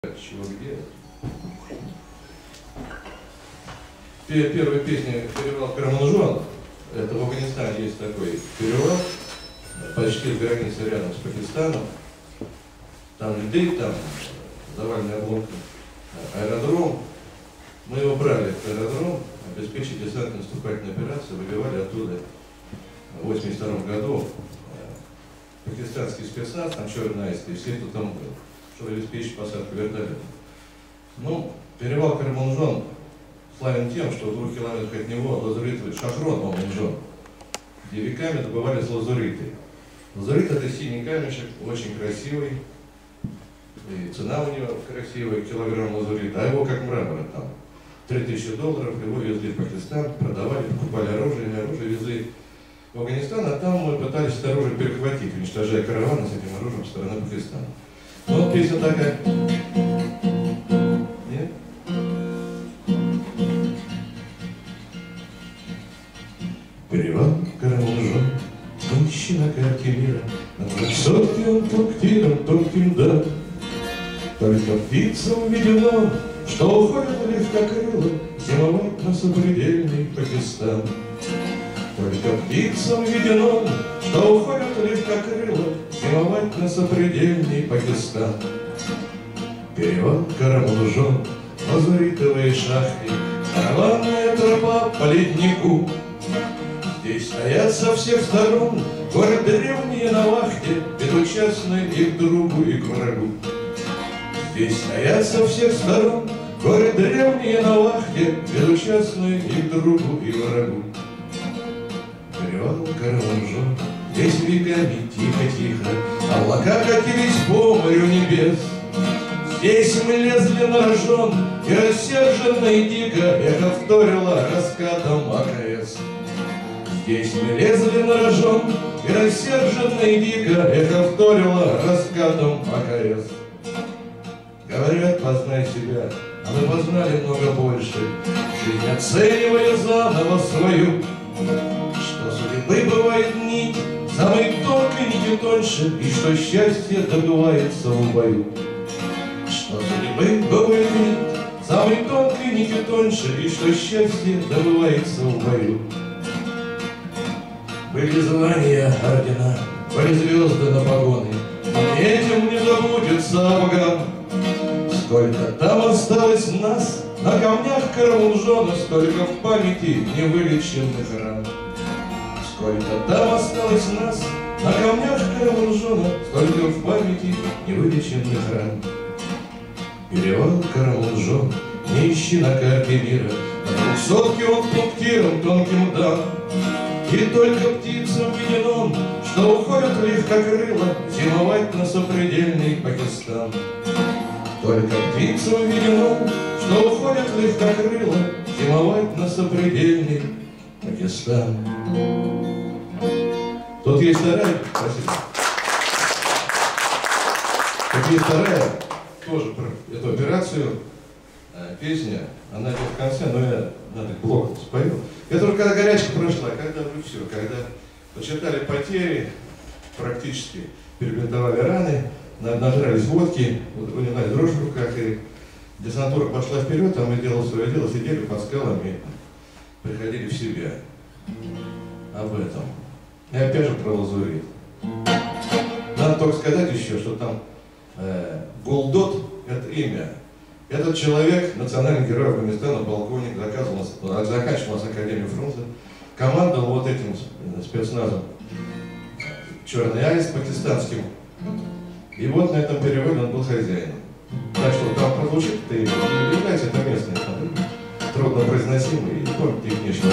Чего где? Первая песня «Перевал Караманжон». Это в Афганистане есть такой перевал, почти с границей рядом с Пакистаном. Там людей, там заваленный обломком аэродром. Мы его брали, этот аэродром, обеспечили десантно-наступательную операцию, выбивали оттуда в 1982 году пакистанский спецназ, там черно-найский, все, кто там был, чтобы обеспечить посадку вертолета. Ну, перевал Караманжон славен тем, что в 2 километрах от него лазуритовый шахрон Маманжон, где веками добывались лазуриты. Лазурит — это синий камешек, очень красивый, и цена у него красивая, килограмм лазурита, а его как мрамора там. $3000, его везли в Пакистан, продавали, покупали оружие везли в Афганистан, а там мы пытались это оружие перехватить, уничтожая караваны с этим оружием со стороны Пакистана. Ну, вот песня такая. Нет? Перевал Караманжон, ищи на карте мира, на 200 он пунктиром тонким да. Только птицам видено, что уходят легкокрыло зимовать на сопредельный Пакистан. Только птицам видено, что уходят легкокрыло зимовать на сопредельный Пакистан. Перевал Караманжон, лазуритовые шахты, караванная тропа по леднику. Здесь стоят со всех сторон горы древние на вахте, безучастные и к другу, и к врагу. Здесь стоят со всех сторон горы древние на вахте, безучастные и к другу, и врагу. Перевал Караманжон, здесь веками тихо-тихо облака катились по морю небес. Здесь мы лезли на рожон, и рассерженно и дико эхо вторило раскатом АКС. Здесь мы лезли на рожон, и рассерженно и дико эхо вторило раскатом АКС. Говорят, познай себя, а мы познали много больше, жизнь оценивая заново свою. Что судьбы бывает нить, самой тонкой нитью тоньше, и что счастье добывается в бою. Что судьбы бывает нить, самой тонкой нитью тоньше, и что счастье добывается в бою. Были звания, ордена, были звезды на погоны, и этим не забудется Афган. Сколько там осталось нас на камнях Караманжона, столько в памяти невылеченных ран. Сколько там осталось нас на камнях Караманжона, столько в памяти невылеченных ран. Перевал Караманжон, не ищи на карте мира, на 200 он пунктиром тонким дан. И только птицам видено, что уходят легкокрыло зимовать на сопредельный Пакистан. Только птицам видено, что уходят легкокрыло зимовать на сопредельный Пакистан. Тут есть вторая, спасибо. Тут есть вторая, тоже про эту операцию, песня, она идет в конце, но я на этот блок спою. Это уже когда горячка прошла, когда уже все, когда подсчитали потери, практически перебинтовали раны, нажрались водки, уняли дрожь в руках, и десантура пошла вперед, а мы делали свое дело, сидели под скалами, приходили в себя. Об этом. И опять же про лазурит. Надо только сказать еще, что там Гулдот — это имя. Этот человек, национальный герой Афганистана, полковник, заканчивал Академию фронта, командовал вот этим спецназом «Черный аист» пакистанским. И вот на этом переводе он был хозяином. Так что там прозвучит-то и не является это местное, трудно произносимое, и не помните их ничего.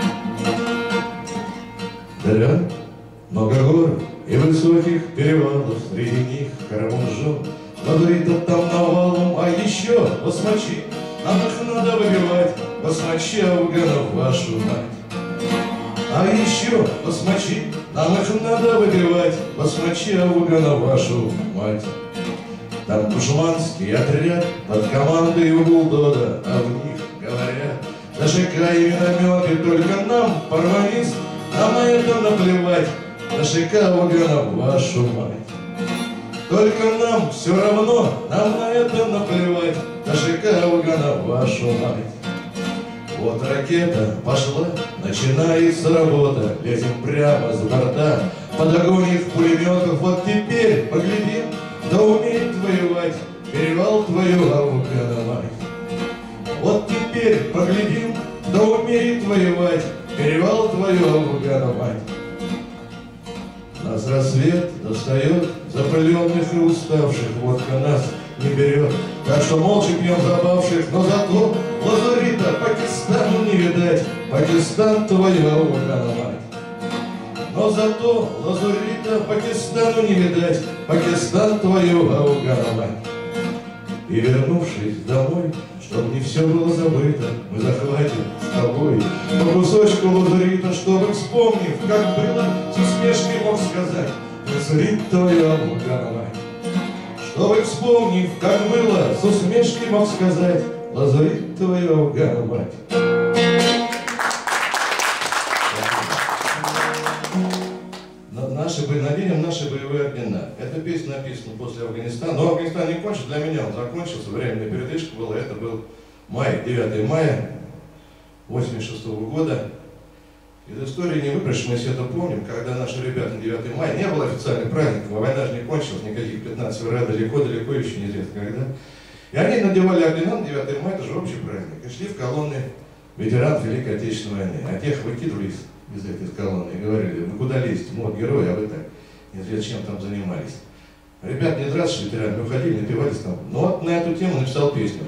Да, много гор и высоких перевалов, среди них Караманжон. Лазуритов там навалом, а еще басмачи, нам их надо выбивать, басмачи афганов, вашу мать. А еще басмачи, нам их надо выбивать, басмачи афганов, вашу мать. Там душманский отряд под командой Гулдота, а в них говорят ДШК и минометы, только нам, парманист, нам на это наплевать, ДШК афганов, вашу мать. Только нам все равно, нам на это наплевать. Ташикаугана, вашу мать. Вот ракета пошла, начинается работа. Лезем прямо с борта, под огонь их пулеметов. Вот теперь поглядим, да умеет воевать перевал твою, Аугана, мать. Вот теперь поглядим, да умеет воевать перевал твою, Аугана, мать. Нас рассвет достает, запыленных и уставших, водка нас не берет. Так что молча пьем забавших, но зато лазурита Пакистану не видать, Пакистан твою, Аугана, мать. Но зато лазурита Пакистану не видать, Пакистан твою, Аугана, мать. И вернувшись домой, чтоб не все было забыто, мы захватим с тобой по кусочку лазурита, чтобы, вспомнив, как было, с усмешкой мог сказать: лазурит твоя, Аугана, мать. Чтобы, вспомнив, как было, с усмешкой мог сказать: лазурит твоя, Аугана, мать. Наденем наши боевые ордена. Эта песня написана после Афганистана. Но Афганистан не кончился, для меня он закончился. Временная передышка была. Это был май, 9 мая 1986 года. Из истории не выбрать, мы все это помним, когда наши ребята на 9 мая, не было официальных праздников, а война же не кончилась, никаких 15 февраля, далеко еще неизвестно когда. И они надевали ордена на 9 мая, это же общий праздник, и шли в колонны ветеранов Великой Отечественной войны. А тех выкидывались из этой колонны и говорили: вы куда лезете, мы вот герои, а вы так неизвестно чем там занимались. Ребят не драться, ветераны уходили, напивались там. Но вот на эту тему написал песню.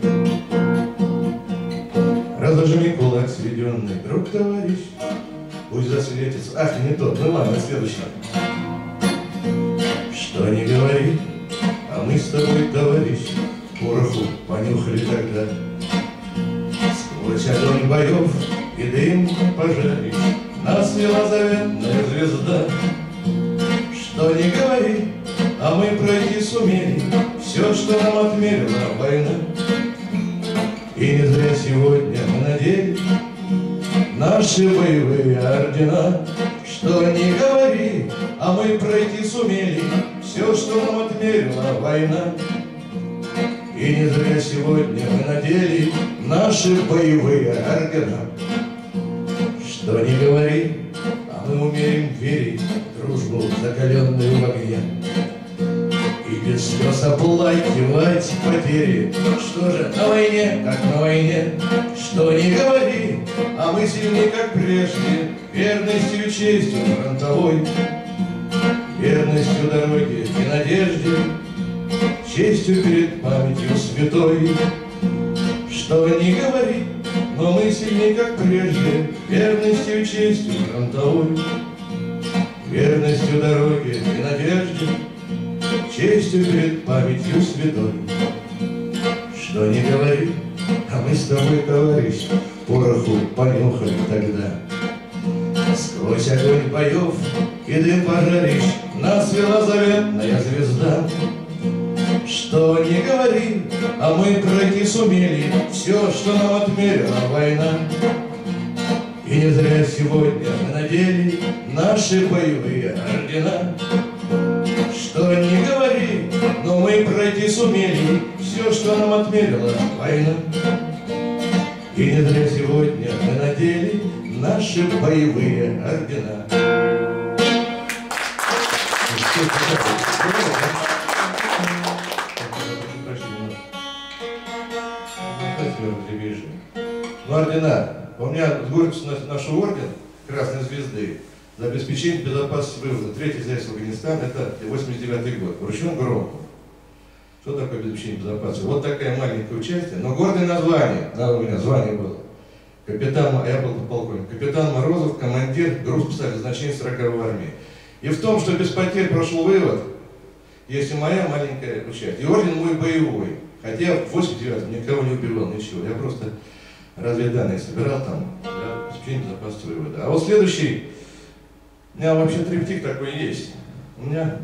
Разожми кулак сведенный, друг, товарищ, пусть засветится. Ах, не тот, ну ладно, следующий. Что не говори, а мы с тобой, товарищ, пороху понюхали тогда. Сквозь огонь боев и дым пожарищ нас вела заветная звезда. Что не говори, а мы пройти сумели все, что нам отмерила война. И не зря сегодня мы надели наши боевые ордена. Что не говори, а мы пройти сумели все, что нам отмерила война. И не зря сегодня мы надели наши боевые ордена. Что не говори, а мы умеем верить в дружбу, закаленную в огне, и без слез оплакивать потери. Что же на войне, как на войне, что не говори, а мы сильны, как прежде, верностью и честью фронтовой, верностью дороге и надежде, честью перед памятью святой. Что не говори, но мы сильны, как прежде, верностью и честью фронтовой, верностью дороге и надежде, честью перед памятью святой. Что не говори, а мы с тобой, товарищ, пороху понюхали тогда. Сквозь огонь боев и дым пожарищ нас вела заветная звезда. Что не говори, а мы пройти сумели все, что нам отмерила война. И не зря сегодня мы надели наши боевые ордена. Что не говори, но мы пройти сумели все, что нам отмерила война. И не зря сегодня мы надели наши боевые ордена. Ну, ордена. У меня сгорится наш орден Красной Звезды за обеспечение безопасности вывода. Третий здесь в Афганистан, это 89-й год. Вручен громко. Что такое обеспечение безопасности? Вот такая маленькая участие, но гордое название. Да, у меня звание было. Капитан, я был полковник. Капитан Морозов, командир группы специального назначения 40-й армии. И в том, что без потерь прошел вывод, есть и моя маленькая участие. И орден мой боевой. Хотя в 89-м никого не убивал, ничего. Я просто разведданные собирал там для обеспечения безопасности вывода. А вот следующий, у меня вообще триптих такой есть. У меня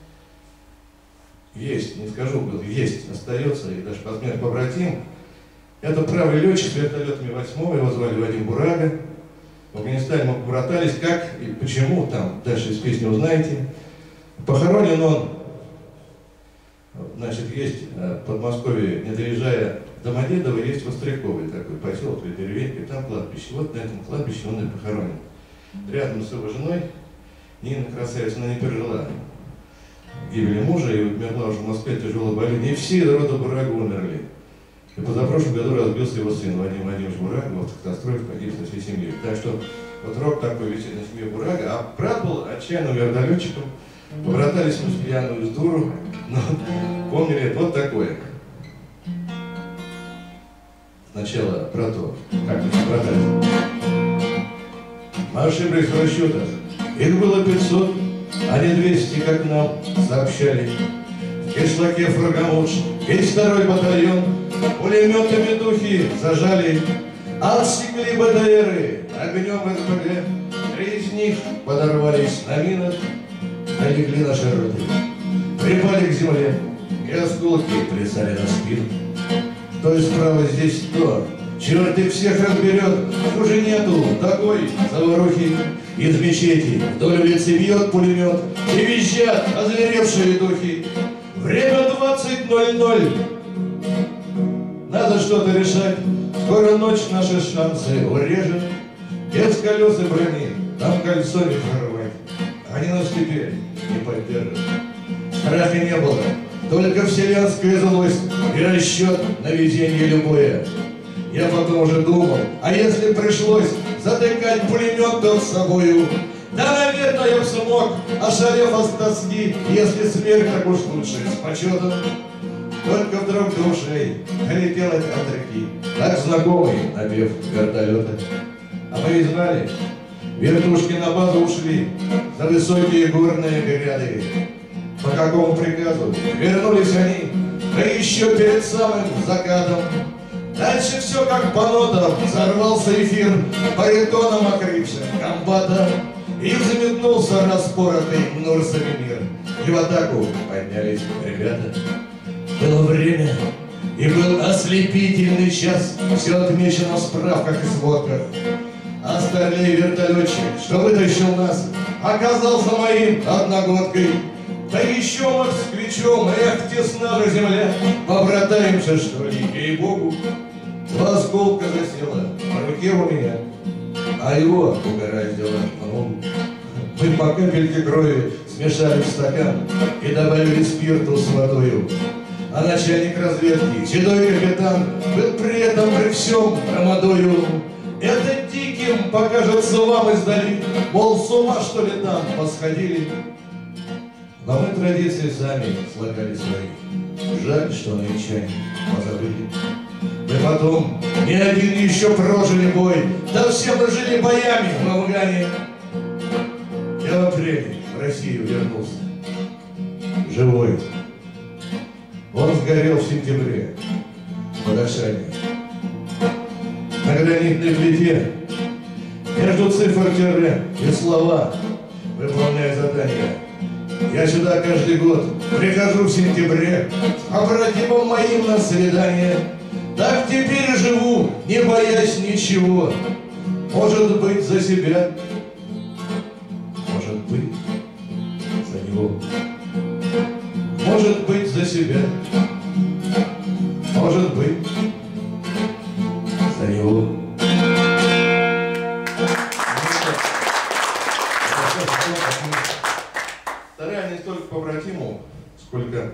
есть, не скажу, был, есть, остается, и даже посмерть побратим. Это правый летчик с вертолетами 8-го, его звали Вадим Бурага. В Афганистане мы побратались, как и почему, там дальше из песни узнаете. Похоронен он Значит, есть в Подмосковье, не доезжая до Домодедово, есть Востряковый такой поселок или деревенька, там кладбище. Вот на этом кладбище он и похоронен. Рядом с его женой, Нина красавица, она не пережила гибели мужа и умерла уже в Москве тяжелой болезнью. И все рода Бурага умерли. И позапрошлом году разбился его сын Вадим Владимирович Бурага, в автокатастрофе погиб со всей семьей. Так что вот рок такой висит на семье Бурага, а брат был отчаянным вертолетчиком. Побратались мы с пьяную с дуру, но помнили вот такое. Сначала про то, как мы побратались. Мы ошиблись в расчетах. Их было 500, а не 200, как нам сообщали. В кишлаке Фаргамуш весь 2-й батальон пулеметами духи зажали. Отсекли БТРы огнем РПГ. 3 из них подорвались на минах. Налегли наши роты, припали к земле, и осколки плясали на спину. То и справа здесь то, черт их всех разберет, уже нету такой заварухи. Из мечети вдоль улицы бьет пулемет, и визжат озверевшие духи. Время 20:00. Надо что-то решать, скоро ночь наши шансы урежет. Без колес и брони нам кольцо не прорвать. Они нас теперь не поддержат. Страха не было, только вселенская злость и расчет на везение любое. Я потом уже думал, а если пришлось затыкать пулемет тот с собою, да, наверное, я бы смог, ошалев от тоски, если смерть так уж лучше с почетом. Только вдруг до ушей долетел от реки, так знакомый напев вертолета. А мы ведь знали, вертушки на базу ушли за высокие горные гряды. По какому приказу вернулись они, да еще перед самым закатом. Дальше все как по нотам, взорвался эфир баритоном окрывшим комбата. И взметнулся распоротый Нурсами мир, и в атаку поднялись ребята. Было время, и был ослепительный час, все отмечено в справках и сводках. А старлей вертолетчик, что вытащил нас, оказался моим одногодкой. Да еще москвичом, эх, тесна же земля, побратаемся, что ли, ей-богу. 2 осколка засело в руке у меня, а его угораздило много. Мы по капельке крови смешали в стакан и добавили спирту с водою. А начальник разведки, седой капитан, был при этом при всем громадою. Это диким покажется вам издали, мол, с ума что ли там посходили. Но мы традиции сами слагали свои. Жаль, что англичане позабыли. Мы потом ни один еще прожили бой, да все мы жили боями в Афгане. Я в апреле в Россию вернулся, живой. Он сгорел в сентябре под Ашане. На гранитной плите между цифр тире и слова, выполняя задания. Я сюда каждый год прихожу в сентябре с побратимом моим на свидание. Так теперь и живу, не боясь ничего. Может быть, за себя, может быть, за него. Может быть, за себя, может быть, за него. Вторая не столько побратиму, сколько,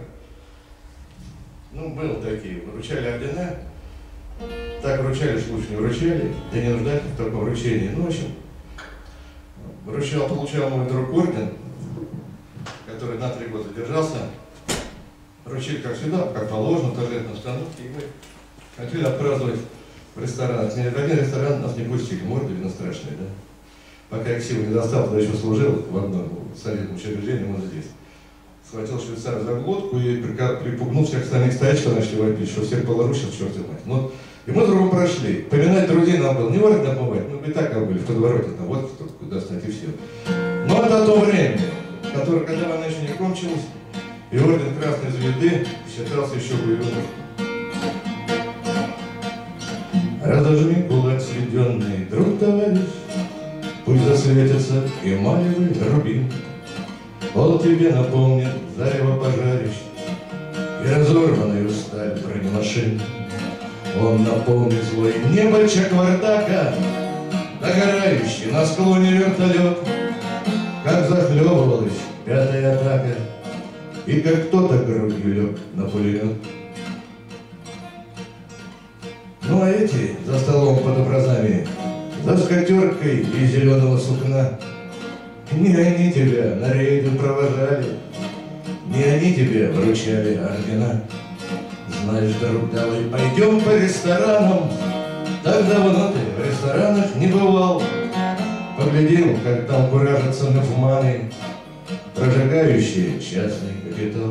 был такие, вручали ордена, так вручали, что лучше не вручали, да не нуждались в таком вручении. В общем, получал мой друг орден, который на 3 года держался. Вручили, как всегда, как положено, в торжественной обстановке, и мы хотели отпраздновать в ресторанах. Ни один ресторан нас не пустили, морды видно страшные, да? Пока я ксиву не достал, тогда еще служил в одном советском учреждении, он здесь. Схватил швейцара за глотку и припугнул всех остальных стоять, что начали вопить, что всех полорушил, черт его мать. И мы с другом прошли. Поминать друзей нам было не важно обмывать, мы и так как были в подвороте, там вот кто куда стать и все. Но это то время, которое, когда война еще не кончилась, и орден Красной Звезды считался еще боевым. Разожми кулак сведенный, друг товарищ, пусть засветится эмалевый рубин. Он тебе напомнит зарево пожарищ, и разорванную сталь бронемашин. Он напомнит злое небо Чаквардака, догорающий на склоне вертолет, как захлебывалась пятая атака, и как кто-то грудью лег на пулемет. Ну а эти за столом под образами, за скатеркой из зеленого сукна, не они тебя на рейды провожали, не они тебе вручали ордена. Знаешь, друг, давай пойдем по ресторанам, так давно ты в ресторанах не бывал. Поглядим, как там куражатся нафманы, прожигающие частный капитал.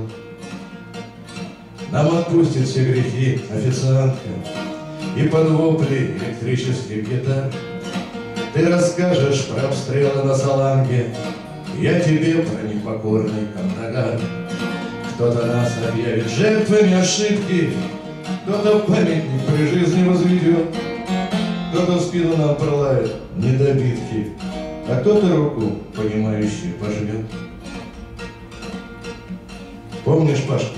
Нам отпустит все грехи официантка и под вопли электрических гитар. Ты расскажешь про обстрелы на Саланге, я тебе про непокорный Кандагар. Кто-то нас объявит жертвами ошибки, кто-то памятник при жизни возведет, кто-то в спину нам пролает недобитки, а кто-то руку понимающую пожмет. Помнишь Пашку?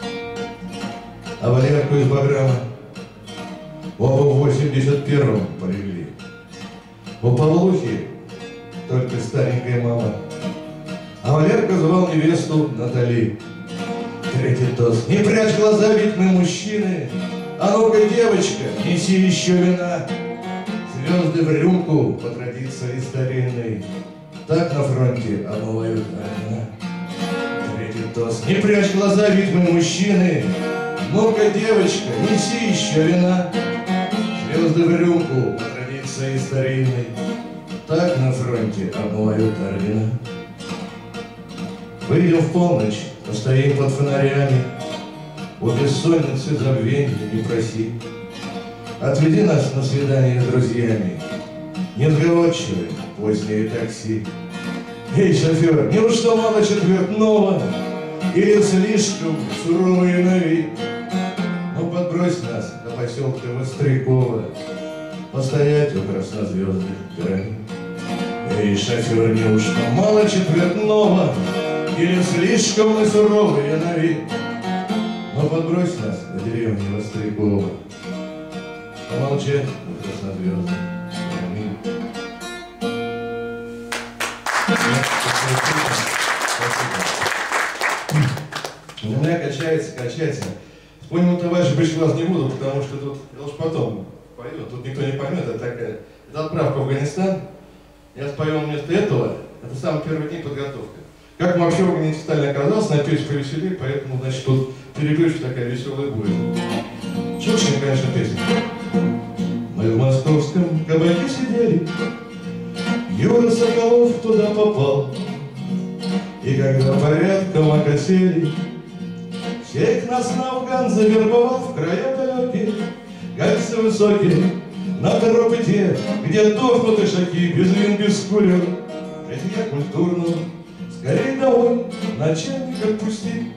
А Валерку из Баграма? Оба в 81-м полегли. У Павлухи только старенькая мама, а Валерка звал невесту Натали. Третий тост. Не прячь глаза, ведь мы мужчины. А ну-ка, девочка, неси еще вина. Звезды в рюмку по традиции старинной. Так на фронте омывают ордена. Третий тост. Не прячь глаза, ведь мы мужчины. Ну-ка, девочка, неси еще вина. Звезды в рюмку по традиции старинной. Так на фронте омывают ордена. Выйдем в полночь, постоим под фонарями, у бессонницы забвенья не проси. Отведи нас на свидание с друзьями, несговорчивые поздние такси. Эй, шофер, неужто мало четвертного, или слишком суровые на вид? Ну, подбрось нас до поселка Вострякова, постоять у краснозвездных пирамид. Эй, шофер, неужто мало четвертного, или слишком мы суровые на вид? Но подбрось нас до деревни Вострякова, помолчать у краснозвездных пирамид. У меня качается. Вспомнил, товарищ, больше вас не буду, потому что тут, я уж потом пою, тут никто не поймет, это такая, это отправка в Афганистан. Я спою вместо этого, это самый первый день подготовки. Как мы вообще в Афганистане оказался, напились, повеселили, поэтому, значит, тут переключка такая веселая будет. Чушная, конечно, песня. Мы в московском кабаке сидели, Юра Соколов туда попал. И когда порядком окосели, всех нас на Афган завербовал в края далекие, кольца высокие, на тропы те, где дохнут ишаки, без вин, без курен. Житья культурного, скорей домой, начальник отпусти.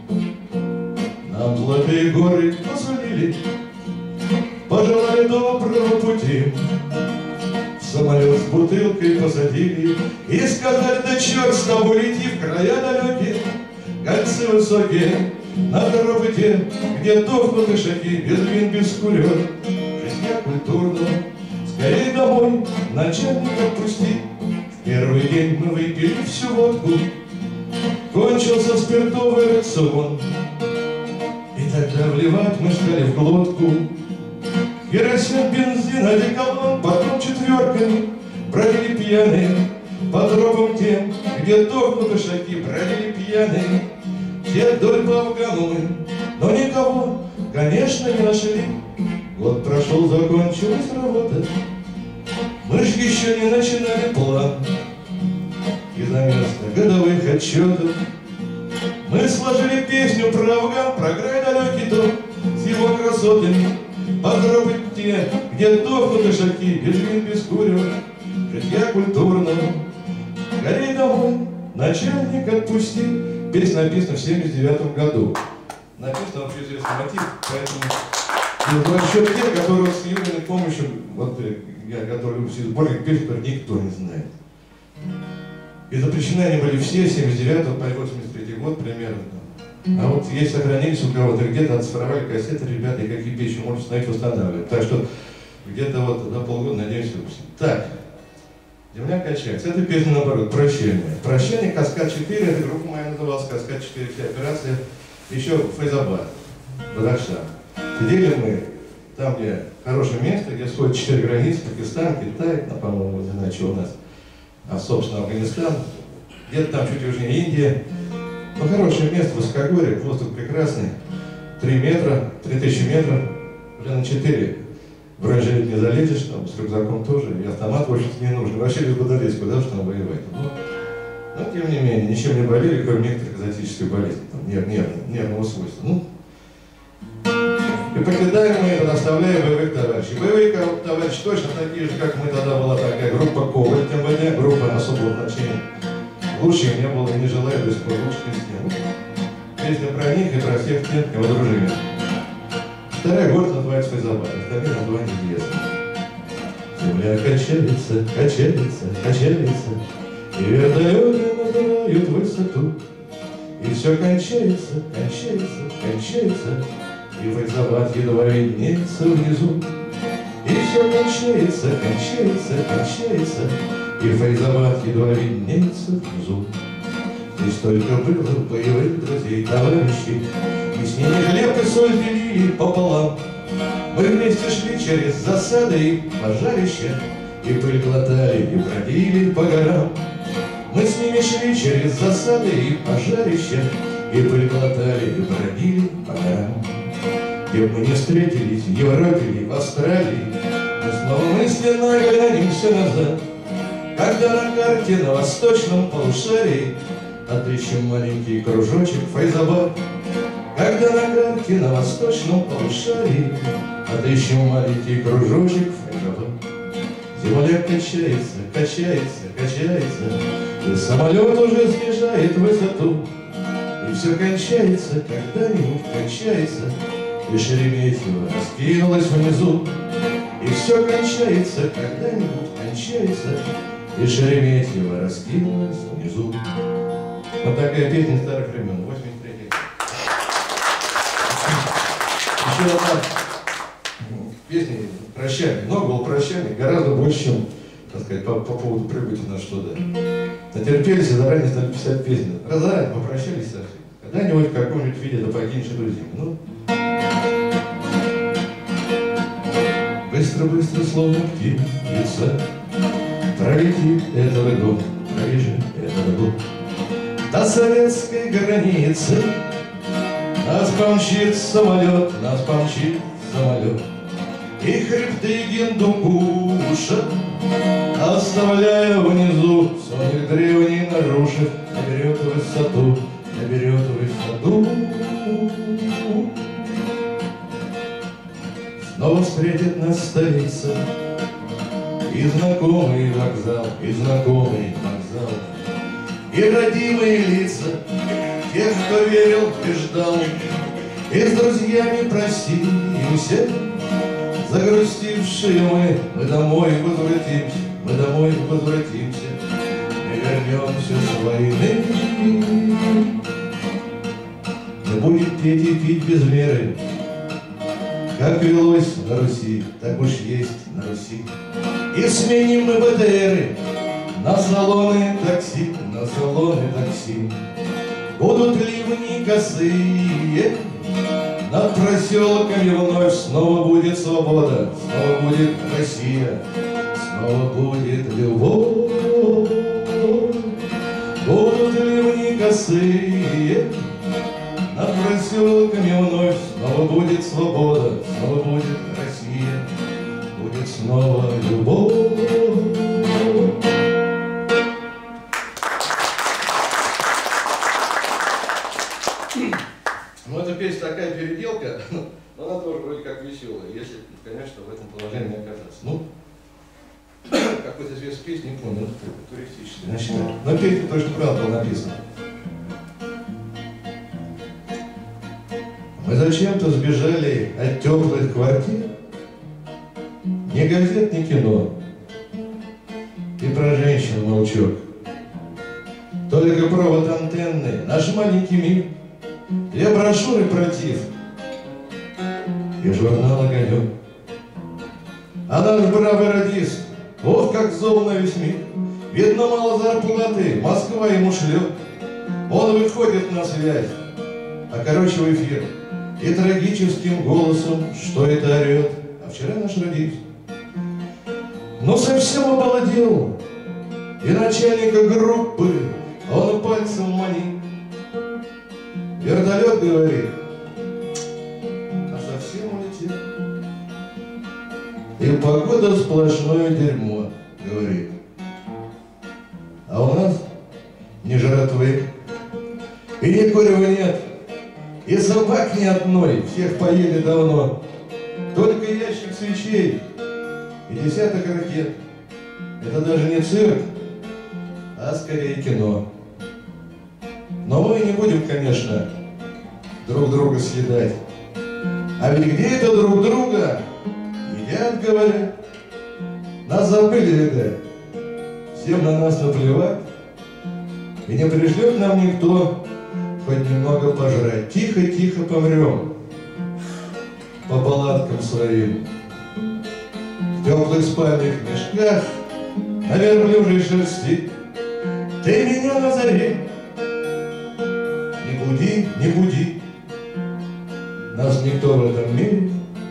Нам золотые горы посулили, пожелали доброго пути. В самолет с бутылкой посадили и сказали: да черт с тобой, лети в края далекие, кольцы высокие, на тропы те, где дохнут ишаки, без вин, без курен. Житья культурного, скорей домой, начальник отпусти. В первый день мы выпили всю водку, кончился спиртовый рацион. И тогда вливать мы стали в глотку керосин, бензин, одеколон. Потом четверками бродили пьяные по тропам тем, где дохнут ишаки, бродили пьяные. Все вдоль по Афгану мы, но никого, конечно, не нашли. Год прошел, закончилась работа, мы ж еще не начинали план. И за место годовых отчетов мы сложили песню про Афган, про край далекий дом с его красотами. По тропы те, где дохнут ишаки, без вин, без курен. Житья культурного, скорей домой, начальник отпусти. Песня написана в 1979 году. Написано вообще известный мотив, поэтому насчет тех, которые с Юриной помощью, вот я готовлю сборник песен, которые никто не знает. И запрещены они были все, с 79 по 83 год примерно. А вот есть сохранились у кого-то, где-то отцифровали кассеты, ребята, и какие песни можно установить, устанавливать. Так что где-то вот до полгода, надеюсь, выпустим. Так, «Земля качается». Это песня, наоборот, «Прощение». «Прощение», «Каскад-4», эта группа моя называлась «Каскад-4», вся операция, еще Файзабад, Бадахшан. Сидели мы там, где хорошее место, где сходят 4 границы, Пакистан, Китай, по-моему, не знаю, что у нас, а, собственно, Афганистан, где-то там чуть южнее Индия. Ну, хорошее место, высокогорье, воздух прекрасный, 3 метра, 3000 метров, уже на 4 в бронежилет не залезешь, там, с рюкзаком тоже, и автомат, в общем-то, не нужен. Вообще без куда лезть, куда же там воевать. Но, тем не менее, ничем не болели, кроме некоторых экзотических болезней, там, нервного свойства. Ну, и покидаем мы это, оставляем боевых товарищей. Боевые товарищи точно такие же, как мы, тогда была такая группа КОБРТ МВД, группа особого значения. Лучше не было и не желаю до сих пор лучше не с тем. Песня про них и про всех тех, кого дружили. Второй город называется Файзабад, остальные названия известны. Земля качается, качается, качается, и вертолеты набирают высоту. И все кончается, кончается, кончается, и Файзабад едва виднеется внизу. И все кончается, кончается, кончается, и Файзабад едва виднеется внизу. Здесь только было боевых друзей, товарищей, и с ними хлеб и соль делили пополам. Мы вместе шли через засады и пожарища, и пыль глотали, и бродили по горам. Мы с ними шли через засады и пожарища, и пыль глотали, и бродили по горам. Где бы мы не встретились, в Европе или в Австралии, мы снова мысленно глянемся назад, когда на карте на восточном полушарии отыщем маленький кружочек Файзабад. Когда на карте на восточном полушарии отыщем маленький кружочек Файзабад. Земля качается, качается, качается, и самолет уже снижает высоту. И все кончается, когда-нибудь кончается, и Шереметьево раскинулось внизу. И все кончается, когда-нибудь кончается, и Шереметьево раскинулось внизу. Вот такая песня старых времен, 83-й. Еще одна песня «Прощание». Много было прощаний, гораздо больше, чем, так сказать, по поводу прибытия на что-то. Натерпелись и заранее стали писать песни. Заранее попрощались со всеми. Когда-нибудь в каком-нибудь виде да покинешь эту зиму. Ну, быстро-быстро, словно птица, пролетит этот год, пробежит этот год. До советской границы нас помчит самолет, нас помчит самолет. И хребты Гиндукуша, оставляя внизу, сон древний нарушив, наберет высоту, наберет высоту. Снова встретит нас столица, и знакомый вокзал, и знакомый вокзал, и родимые лица тех, кто верил и ждал, и с друзьями простимся, загрустившие мы домой возвратимся, мы домой возвратимся, мы вернемся с войны. Мы будем петь и пить без меры, как велось на Руси, так уж есть на Руси. И сменим мы БТРы на салоны такси, на салоны такси. Будут ливни косые, над проселками вновь снова будет свобода, снова будет Россия, снова будет любовь. Будут ливни косые, над проселками вновь снова будет свобода, снова будет Россия, будет снова любовь. Ну, эта песня такая переделка, но она тоже вроде как веселая, если, конечно, в этом положении оказаться. Ну, какой-то известный песни, не помню, туристический, значит, но песня точно правда была написана. Мы зачем-то сбежали от теплых квартир, ни газет, ни кино, и про женщин молчок. Только провод антенны, наш маленький мир, Я брошюры против и журнал «Огонек». А наш бравый радист, ох, как зол на весь мир. Видно, мало зарплаты, Москва ему шлет. Он выходит на связь, а короче в эфир, и трагическим голосом что это орет. А вчера наш радист, ну совсем обалдел, и начальника группы он пальцем манит. Вертолет, говорит, а совсем улетел. И погода сплошное дерьмо, говорит. А у нас ни жратвы, и ни курева нет, и собак ни одной, всех поели давно. Только ящик свечей и десяток ракет. Это даже не цирк, а скорее кино. Но мы не будем, конечно, друг друга съедать. А ведь где это друг друга едят, говорят. Нас забыли, видать. Всем на нас наплевать. И не пришлет нам никто хоть немного пожрать. Тихо-тихо помрем по палаткам своим, в теплых спальных мешках, на верблюжьей шерсти. Ты меня на заре не буди, не буди. Нас никто в этом мире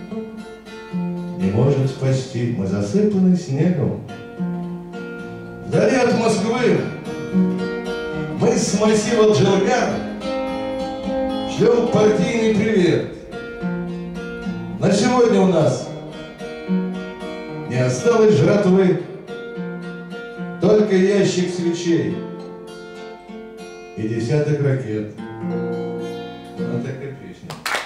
не может спасти. Мы засыпаны снегом. Вдали от Москвы мы с массива Джелгар шлем партийный привет. На сегодня у нас не осталось жратвы, только ящик свечей и десяток ракет. Вот такая песня.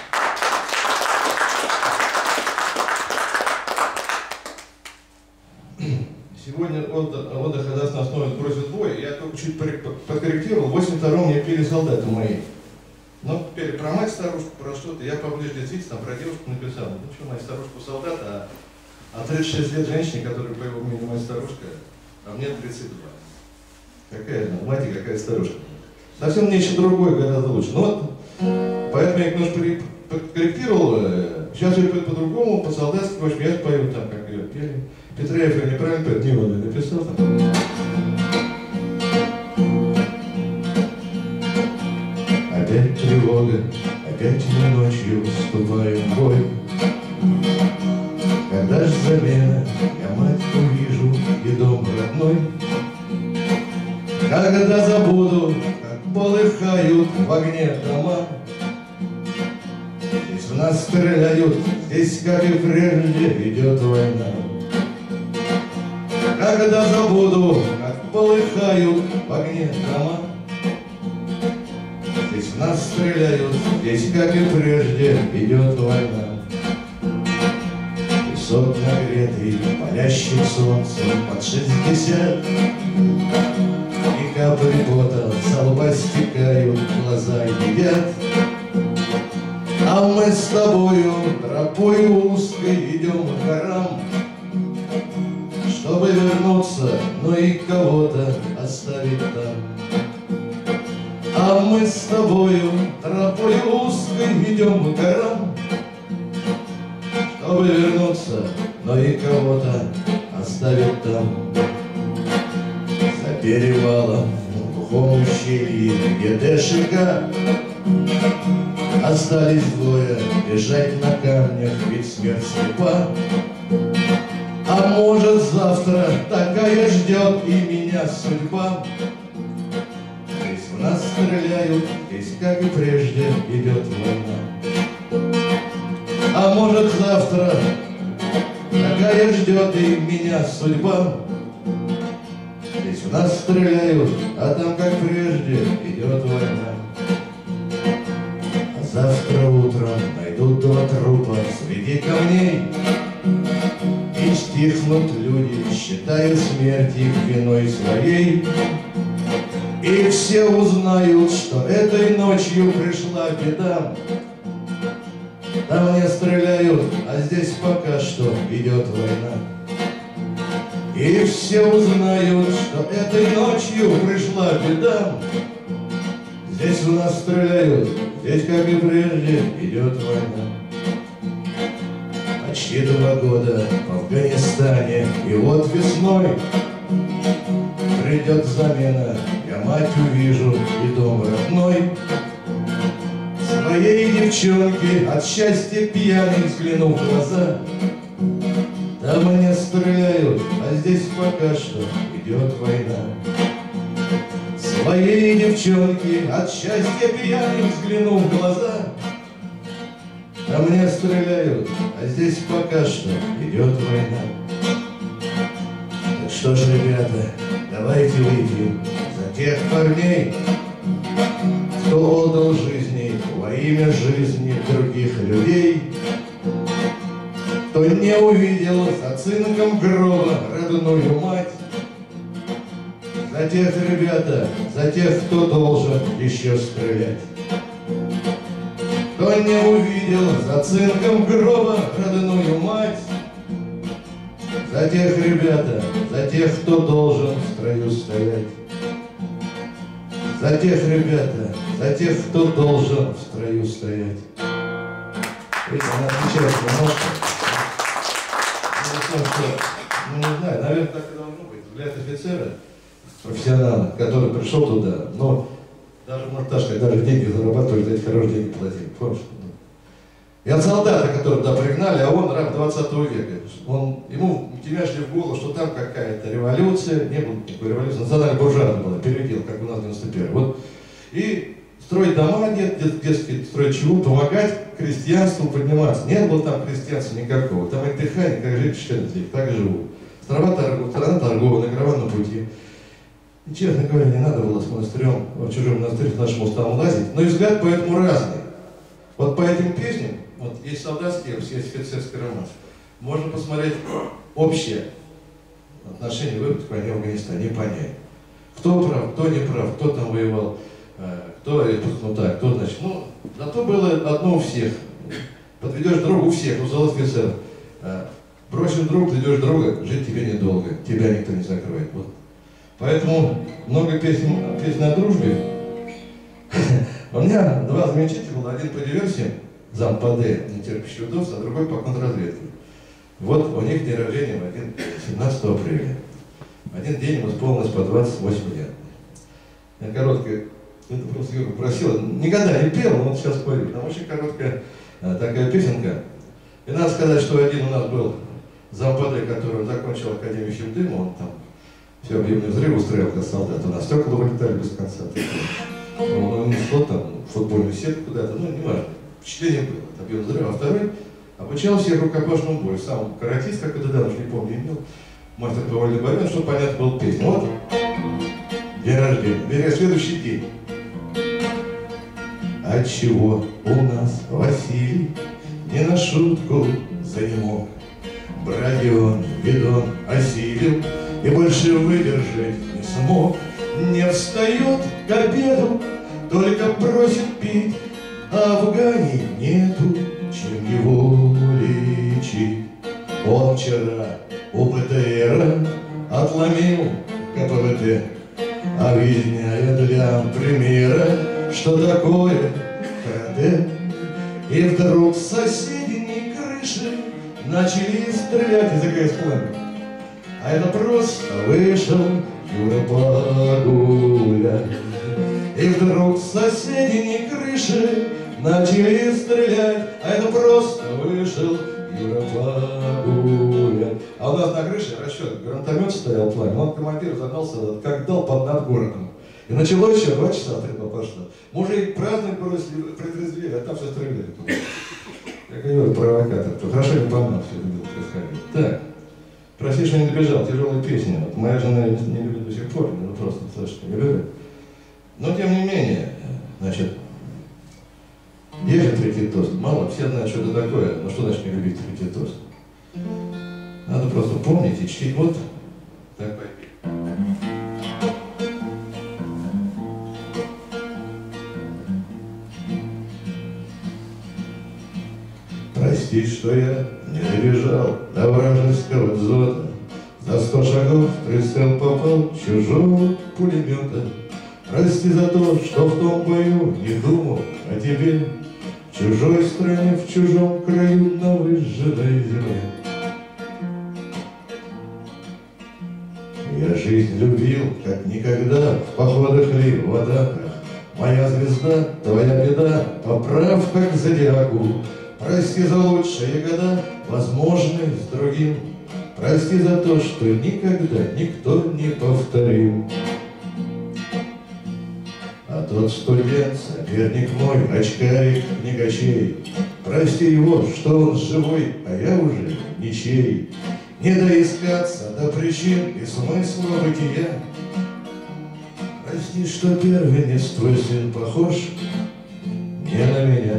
Сегодня отдых на основе бросит бой. Я только чуть подкорректировал. В 82-м мне пели солдаты мои. Но пели про мать старушку, про что-то. Я поближе действительно про девушку написал. Ну что, мать старушку солдата, а 36 лет женщине, которая по его мнению мать старушка, а мне 32. Какая она, мать и какая старушка. Совсем нечто другое, гораздо лучше. Ну вот, поэтому я немножко подкорректировал. Сейчас я пою по-другому, по-солдатски, в общем, я пою там, как ее пели. Петраев я неправильно поет, не он написал там. Опять тревога, опять мы ночью вступаем в бой. Когда ж замена, я мать увижу и дом родной. Когда забуду, как полыхают в огне дома. Здесь в нас стреляют, здесь, как и прежде, идет война. Когда забуду, как полыхают в огне дома. Здесь в нас стреляют, здесь, как и прежде, идет война. Песок нагретый, палящий солнцем под 60. И капли пота со лба стекают, глаза едят. А мы с тобою тропою узкой идем к горам, чтобы вернуться, но и кого-то оставить там. А мы с тобою тропой узкой идем к горам, чтобы вернуться, но и кого-то оставить там. За перевалом в глухом ущелье, где ДШК, остались двое лежать на камнях, ведь смерть слепа. А может завтра такая ждет и меня судьба. Здесь в нас стреляют, здесь, как и прежде, идет война. А может завтра такая ждет и меня судьба. Здесь в нас стреляют, а там, как прежде, идет война. А завтра утром найдут два трупа среди камней. И стихнут люди, считая смерть их виной своей. И все узнают, что этой ночью пришла беда. Там не стреляют, а здесь пока что идет война. И все узнают, что этой ночью пришла беда. Здесь у нас стреляют, Ведь, как и прежде, идет война. Почти 2 года в Афганистане, и вот весной придет замена. Я мать увижу и дом родной. Своей девчонки от счастья пьяный взглянув в глаза. Там мне стреляют, а здесь пока что идет война. Своей девчонки от счастья пьяный взглянув в глаза. Там мне стреляют, а здесь пока что идет война. Так что ж, ребята, давайте выпьем за тех парней, кто отдал жизни во имя жизни других людей, кто не увидел за цинком гроба родную мать. За тех, ребята, за тех, кто должен еще стрелять, кто не увидел за цинком гроба родную мать. За тех, ребята, за тех, кто должен в строю стоять. За тех, ребята, за тех, кто должен в строю стоять. Видите, она отвечает немножко. Ну, не знаю, наверное, так и должно быть. Взгляд офицера, профессионала, который пришел туда, но даже мурташка, даже деньги зарабатывали, за эти хорошие деньги платили. Помнишь? И от солдата, которого туда пригнали, а он раб 20 века. Ему втемяшили в голову, что там какая-то революция, не было никакой революции, национально-буржуазная была, передел, как у нас в 91-м. Вот. И строить дома, детские, строить чего, помогать крестьянству подниматься. Не было там крестьянства никакого, там и дыхание, как жить 14 лет, так живут. Страна торговая, на караванном пути. И, честно говоря, не надо было с монастырем, в чужом монастыре к нашему уставу лазить, но и взгляд поэтому разный. Вот по этим песням, вот есть солдатский эпос, есть офицерский романс. Можно посмотреть общее отношение к войне в Афганистане и понять, кто прав, кто не прав, кто там воевал, кто так, кто значит. Ну, зато было одно у всех. Подведешь друга у всех, у офицеров. Бросишь друг, ведешь друга, жить тебе недолго, тебя никто не закроет. Вот. Поэтому много песен о дружбе. У меня 2 замечательных было, один по диверсиям, зампаде, нетерпящий удобства, а другой по контрразведке. Вот у них день рождения в 17 апреля. Один день ему исполнилось по 28 лет. Я короткая, это просто Юра просила, никогда не пел, но вот сейчас пою. Там очень короткая такая песенка. И надо сказать, что один у нас был зампаде, который закончил Академию Химдыма, он там все объемные взрывы устроил как солдат. У нас стекла вылетали без конца. Он несло там футбольную сетку куда-то, ну не важно. Впечатление было от объема взрыва. А второй обучал всех рукопашному бою. Сам каратист, как это да, уж не помню, имел. Мастер по вольной борьбе, чтобы понятно было песню. Вот. День рождения. Вернее, следующий день. Отчего у нас Василий не на шутку занемог? Бродион, бидон осилил и больше выдержать не смог. Не встает к обеду, только просит пить, а в Афгане нету чем его лечить. Он вчера у ПТР отломил КПВТ, объясняя для примера, что такое карате. И вдруг с соседней крыши начали стрелять из АКС-плана. А это просто вышел Юра погулять. И вдруг с соседней крыши начали стрелять, а это просто вышел Юра погулять. А у нас на крыше расчет, гранатомет стоял пламя, он командир задался, как дал под над городом. И началось еще 2 часа, трепа пошла. Мужик праздник бросили, притрезвели, а там все стреляли. Я говорю, провокатор, то хорошо не помнил, все это было происходить. Так, прости, что не добежал, тяжелая песня. Вот моя жена не любит до сих пор, ну просто слышит, не любит. Но тем не менее, значит, есть же третий тост. Мало, все знают, что это такое, но что значит не любить третий тост? Надо просто помнить и чтить. Вот так пойти. Прости, что я не добежал до вражеского дзота. За 100 шагов прицел попал чужого пулемета. Прости за то, что в том бою не думал о тебе, в чужой стране, в чужом краю, на выжженной земле. Я жизнь любил, как никогда, в походах ли, в атаках. Моя звезда, твоя беда, поправ как зодиаку. Прости за лучшие года, возможные с другим. Прости за то, что никогда никто не повторил. А тот студент, соперник мой, очкарик, книгачей, прости его, что он живой, а я уже ничей. Не доискаться до причин и смысла бытия. Прости, что первенец твой сын похож не на меня.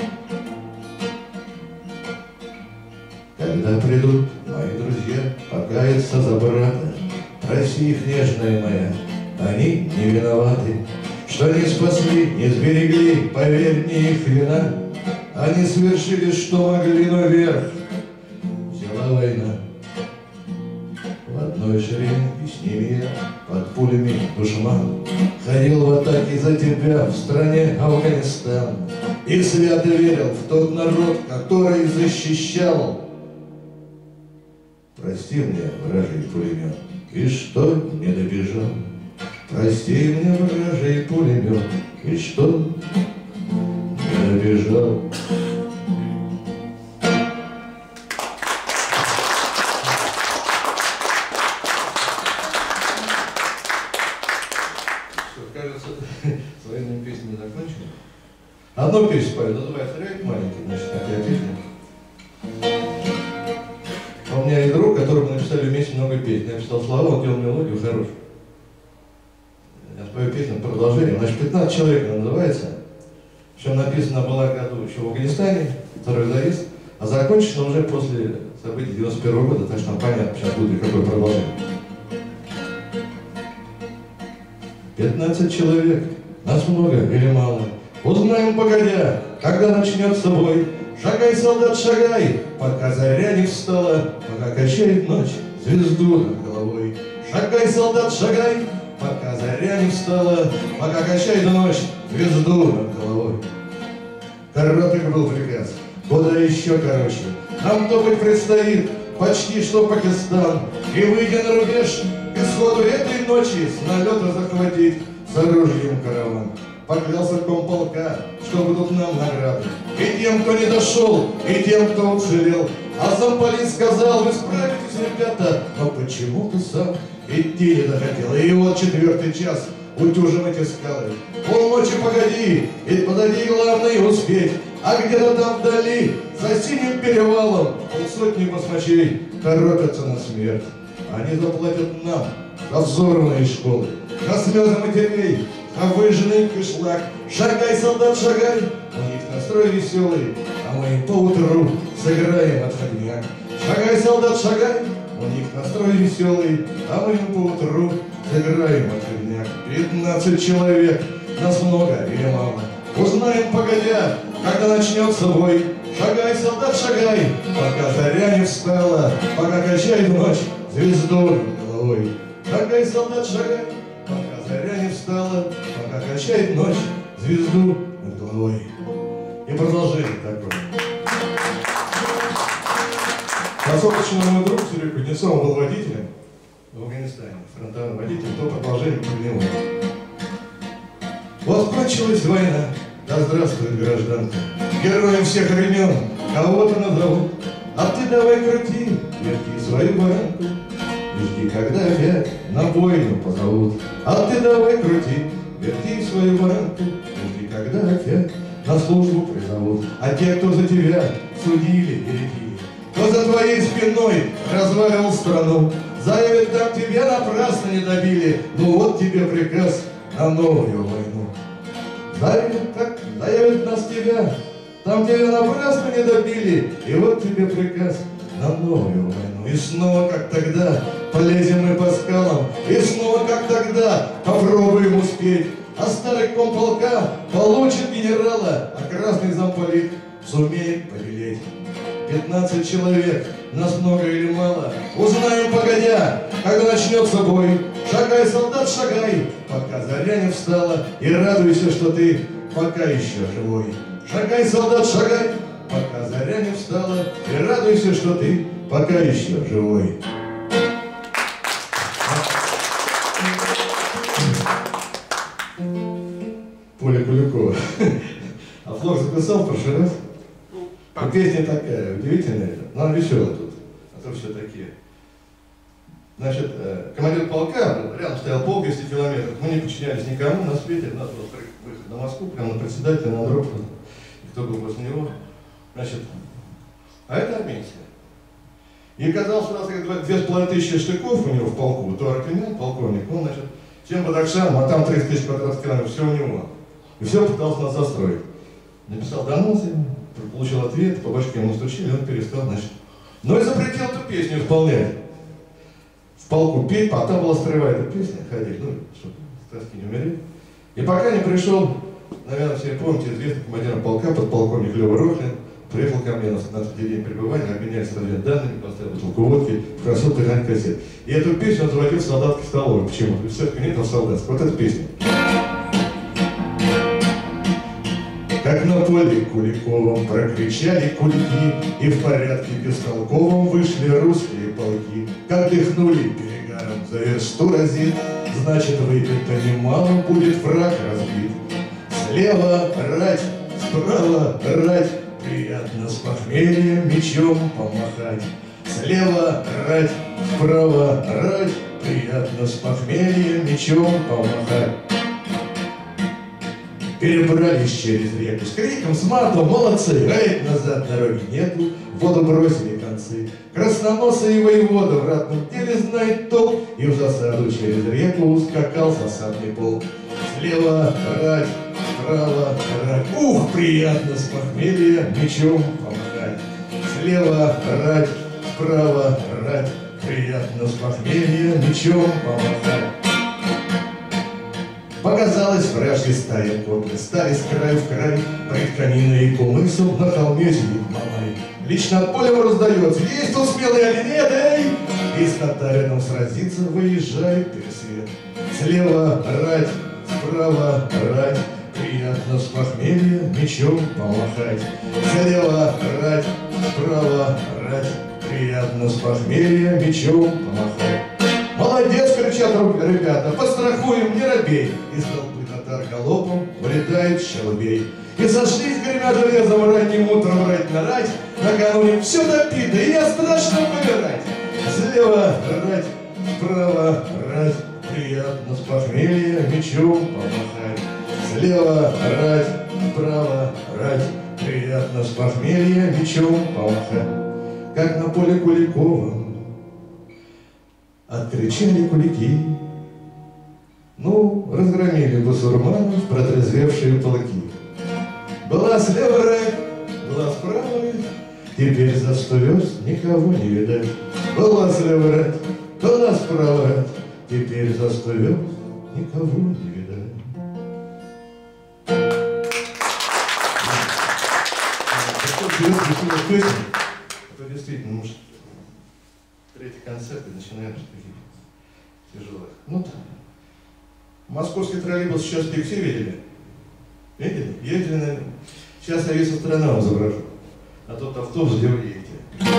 Когда придут мои друзья покаяться за брата, прости их, нежная моя, они не виноваты, что не спасли, не сберегли, поверь, не их вина. Они совершили, что могли, но вверх взяла война. В одной шеренге с ними я, под пулями душман, ходил в атаке за тебя в стране Афганистан и свято верил в тот народ, который защищал. Прости мне, вражий пулемет, и что не добежал. Прости мне, вражий пулемет, и что не добежал. Кажется, с военными песнями закончили. Одну песню спою, называется «Ряд маленький», значит, такая песня. У меня есть друг, которому написали вместе много песен. Я написал слова, он делал мелодию хорошую. Я спою песню продолжение. Значит, 15 человек она называется. Причем написана была году еще в Афганистане, второй заезд, а закончена уже после событий 91 года, так что понятно, сейчас будет какое продолжение. 15 человек, нас много или мало, узнаем погодя, когда начнется бой. Шагай, солдат, шагай, пока заря не встала, пока качает ночь звезду над головой. Шагай, солдат, шагай, пока заря не встала, пока качает ночь звезду над головой. Короткий был приказ, куда еще короче. Нам топать предстоит почти что Пакистан, и, выйдя на рубеж, к исходу этой ночи с налета захватить с оружием караван. Поклялся комполка, что будут нам награды и тем, кто не дошел, и тем, кто уцелел. А замполит сказал: вы справитесь, ребята, но почему ты сам идти не захотел? И вот 4-й час, утюжим эти скалы. Полночи погоди, ведь позади главное успеть. А где-то там вдали, за синим перевалом, полсотни басмачей торопятся на смерть. Они заплатят нам за взорванные школы, за слезы матерей, за выжженный кишлак. Шагай, солдат, шагай, у них настрой веселый, а мы поутру сыграем отходняк. Шагай, солдат, шагай, у них настрой веселый, а мы поутру сыграем отходняк. 15 человек, нас много или мало, узнаем погодя, когда начнется бой. Шагай, солдат, шагай, пока заря не встала, пока качает ночь звезду над головой. Шагай, солдат, шагай, пока заря не встала, пока качает ночь звезду над головой. И продолжение такое. Поскольку мой друг Сергей Кузнецов был водителем в Афганистане, фронтовым водителем, то продолжение про него. Вот кончилась война, да здравствует гражданка. Героем всех времен кого-то назовут, а ты давай крути, верти свою баранку. И жди, когда опять на войну позовут. А ты давай крути, верти свою баранку. И жди, когда опять на службу призовут. А те, кто за тебя судили и редили, кто за твоей спиной развалил страну, заявят, там тебя напрасно не добили. Ну вот тебе приказ на новую войну. Заявят нас тебя, там тебя напрасно не добили. И вот тебе приказ на новую войну. И снова, как тогда, полезем мы по скалам, и снова, как тогда, попробуем успеть. А старый комполка получит генерала, а красный замполит сумеет побелеть. 15 человек, нас много или мало, узнаем погодя, когда начнется бой. Шагай, солдат, шагай, пока заря не встала, и радуйся, что ты пока еще живой. Шагай, солдат, шагай, пока заря не встала, и радуйся, что ты пока еще живой. Поля Куликова. А Флор записал в прошлый раз? И песня такая, удивительная, но она веселая тут, а то все такие. Значит, командир полка, рядом стоял полк 200 километров, мы не подчинялись никому на свете, надо было выехать на Москву, прямо на председателя, на Андропова, кто был после него. Значит, а это армейцы. И казалось, сразу как 2500 штыков у него в полку, то армян, полковник, он, значит, чем Бадакшан, а там 30 000 квадратных километров, все у него. И все пытался нас застроить. Написал донос, получил ответ, по башке ему стучили, он перестал, значит. Но и запретил эту песню исполнять. В полку петь, а там была строевая эта песня, ходить, ну, чтобы с тоски не умереть. И пока не пришел, наверное, все помните, известный командир полка, подполковник Лёва Рохлин, приехал ко мне на 15-й день пребывания, обменялись разведданными, поставил бутылку водки, просил пригнать кассет. И эту песню он заводил в солдатской столовой. Почему? Все кабинетов солдатских. Вот эта песня. Как на поле Куликовом прокричали кулики, и в порядке бестолковом вышли русские полки. Как дыхнули перегаром за версту разит, значит, выпито немало, будет враг разбит. Слева рать, справа рать, приятно с похмелья мечом помахать. Слева рать, справа рать, приятно с похмелья мечом помахать. Перебрались через реку с криком, с матом, молодцы, эй, назад дороги нету, в воду бросили концы. Красноносый воевода в ратном деле знает толк, и в засаду через реку ускакал засадный полк. Слева рать, справа рать, ух, приятно с похмелья мечом помахать. Слева рать, справа рать, приятно с похмелья мечом помахать. Показалась вражья стая, котлы стали с краю в край, пред кониной и кумысом на холме сидит Мамай. Лично от поля раздается, есть тут смелый или нет, эй! И с татарином сразиться выезжает пересвет. Слева рать, справа рать, приятно с похмелья мечом помахать. Слева рать, справа рать, приятно с похмелья мечом помахать. Молодец, кричат ребята, подстрахуем, не робей. Из толпы татар галопом вылетает щелбей. И сошлись, гремя железом, ранним утром рать на рать. Накануне все допито, и не страшно помирать. Слева рать, справа рать, приятно с похмелья мечом помахать. Слева рать, справа рать, приятно с похмелья мечом помахать. Как на поле Куликовом откричали кулики, ну, разгромили басурманов протрезвевшие полки. Была слева рать, была справа рать, теперь за 100 верст никого не видать. Была слева рать, была справа рать, теперь за 100 верст никого не видать. Это действительно, может, третий концерт и начинаем таких тяжелых. Ну, московский троллейбус сейчас в все видели? Видели? Ездили, наверное. Сейчас я весь со стороны вам изображу. А тот автобус, где вы едете.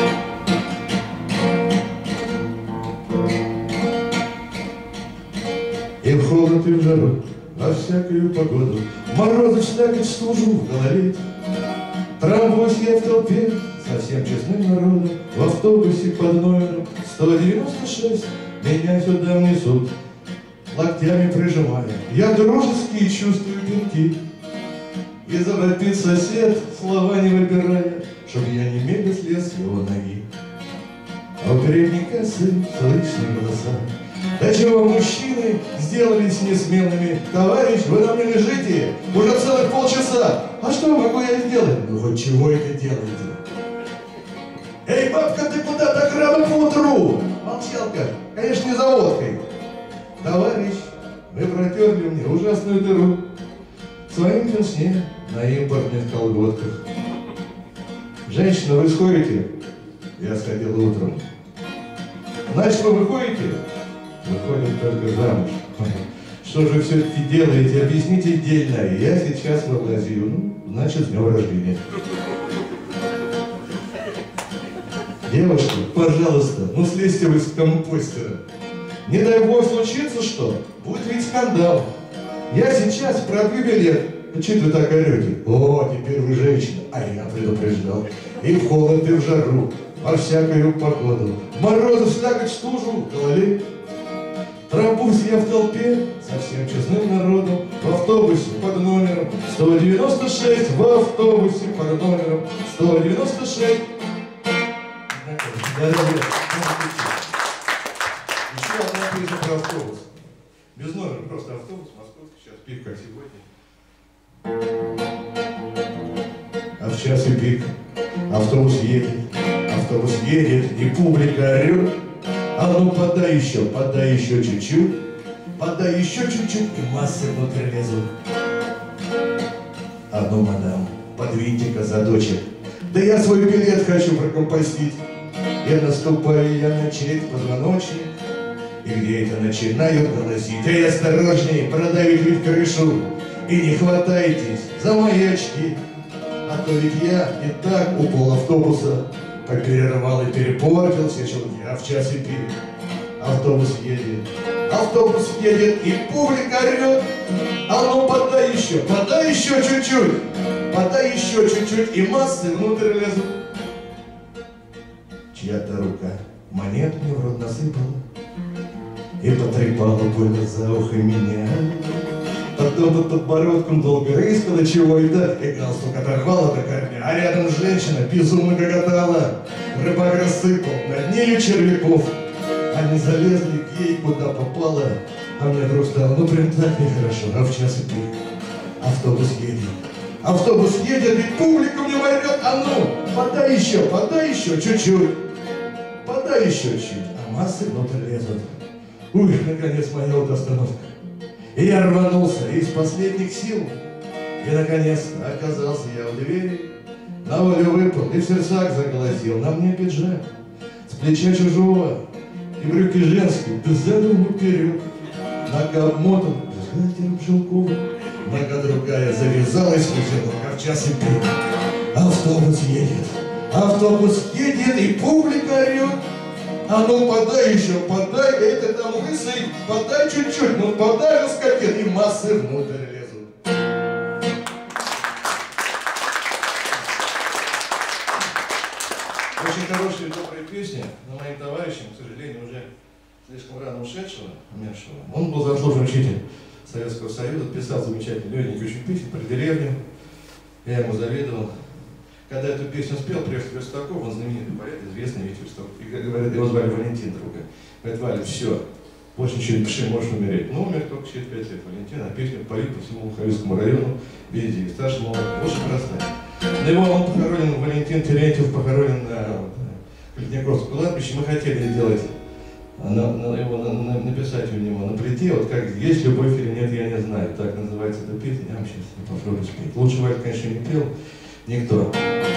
И в холод, и в жару, во всякую погоду, морозы слякоть стужу в голове. Трамвой я в толпе, совсем честным народом, в автобусе под номером 196 меня сюда внесут, локтями прижимая. Я дружеские чувствую пинки, и завопит сосед, слова не выбирая, чтоб я немедленно слез с его ноги. А у передней кассы слышны голоса. Да чего мужчины сделались несмелыми? Товарищ, вы на мне лежите уже целых полчаса. А что могу я сделать? Ну хоть чего это делаете? Эй, бабка, ты куда так рано поутру? Молчалка, конечно, не за водкой. Товарищ, вы протерли мне ужасную дыру в своем пенсне на импортных колготках. Женщина, вы сходите? Я сходил утром. Значит, вы выходите? Выходим только замуж. Что же вы все-таки делаете? Объясните отдельно. Я сейчас вылазию. Ну, значит, с днем рождения. Девушка, пожалуйста, ну слезьте вы с компостера. Не дай бог случится что, будет ведь скандал. Я сейчас пробью билет. Ну что вы так орете? О, теперь вы женщина. А я предупреждал. И в холод, и в жару, во всякую погоду. Морозы, слякоть, стужу, гололед. Трамбуюсь я в толпе со всем честным народом. В автобусе под номером 196. В автобусе под номером 196. Да-да-да. Еще одна песня про автобус. Без номера, просто автобус, московский, сейчас пик, как сегодня. А в час и пик автобус едет, и публика орет. А ну подай еще чуть-чуть, подай еще чуть-чуть, и массы внутрь лезут. А ну, мадам, подвиньте-ка задочек, да я свой билет хочу прокомпостить. Я наступаю я на чей-то позвоночник, и где это начинают голосить. Эй, осторожней, продавите в крышу, и не хватайтесь за мои очки. А то ведь я и так у полавтобуса поперерывал и перепортил все челки. А в час и пик автобус едет, и публика орет. А ну подай еще чуть-чуть, подай еще чуть-чуть, и массы внутрь лезут. Чья-то рука монет мне в рот насыпала и потрепала больно за ухо меня. Потом под подбородком долго рыскала чего-то, и галстук оторвала до корня. А рядом женщина безумно гоготала. Рыбак рассыпал над нею червяков. Они залезли к ей куда попало. А мне вдруг стало, ну прям так нехорошо. А в час и пик автобус едет, и публика мне орет. А ну, подай еще чуть-чуть, подай еще чуть. А массы внутрь лезут. Уй, наконец моя вот остановка. И я рванулся из последних сил, и наконец-то оказался я у двери. На волю выпал и в сердцах заголосил. На мне пиджак с плеча чужого и брюки женские, да задом вперед. Нога обмотан бюстгальтером шелковым, нога другая завязалась в узелок. А в час и пик автобус едет, и публика орет. А ну подай еще, подай, это там лысый, подай чуть-чуть, ну подай, скотин, и массы внутрь лезут. Очень хорошая и добрая песня, но моим товарищем, к сожалению, уже слишком рано ушедшего, умершего. Он был заслуженный учитель Советского Союза, писал замечательную, легенькую очень песню про деревню. Я ему завидовал. Когда эту песню спел, приехал Верстаков, он знаменитый поэт, известный ведь Верстаков, и говорят, его звали Валентин, друга. Говорит, Валя, все, больше ничего не пиши, можешь умереть. Ну, умер только через 5 лет Валентин, а песню поют по всему Луховицкому району, везде, старший, молодой, очень простая. На его он похоронен, Валентин Терентьев похоронен на Калитниковском кладбище. Мы хотели сделать, написать у него на плите, вот как «Есть любовь или нет, я не знаю», так называется эта песня, я вам сейчас попробую спеть. Лучше Валя, конечно, не пел. Никто.